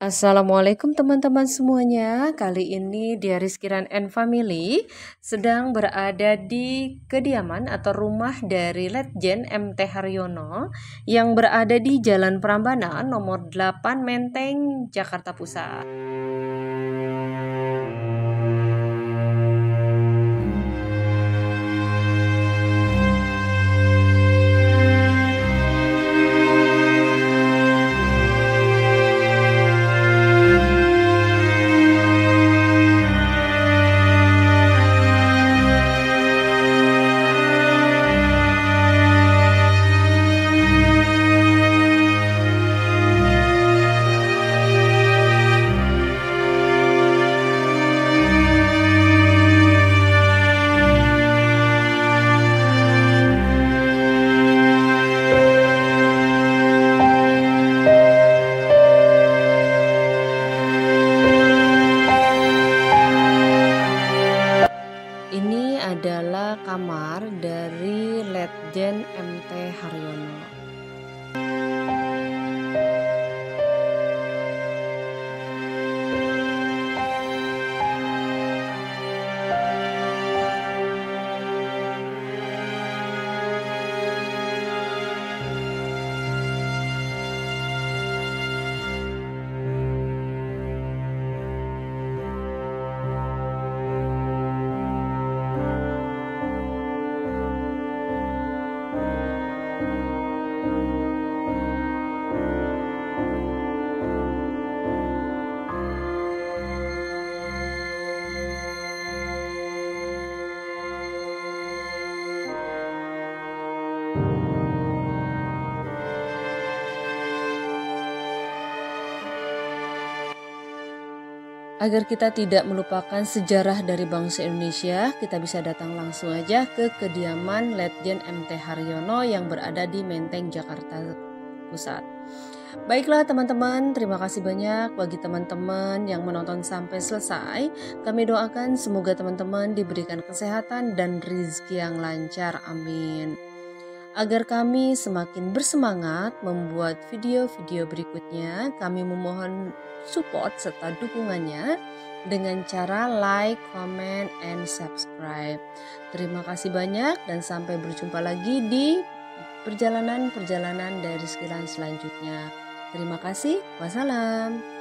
Assalamualaikum teman-teman semuanya. Kali ini di Rizkiran and Family sedang berada di kediaman atau rumah dari Letjen MT Haryono yang berada di Jalan Prambanan nomor 8 Menteng, Jakarta Pusat. Ini adalah kamar dari Letjen MT Haryono. Agar kita tidak melupakan sejarah dari bangsa Indonesia, kita bisa datang langsung aja ke kediaman Letjen MT Haryono yang berada di Menteng, Jakarta Pusat. Baiklah teman-teman, terima kasih banyak bagi teman-teman yang menonton sampai selesai. Kami doakan semoga teman-teman diberikan kesehatan dan rezeki yang lancar, amin. Agar kami semakin bersemangat membuat video-video berikutnya, kami memohon support serta dukungannya dengan cara like, comment, and subscribe. Terima kasih banyak dan sampai berjumpa lagi di perjalanan-perjalanan dari sekian selanjutnya. Terima kasih. Wassalam.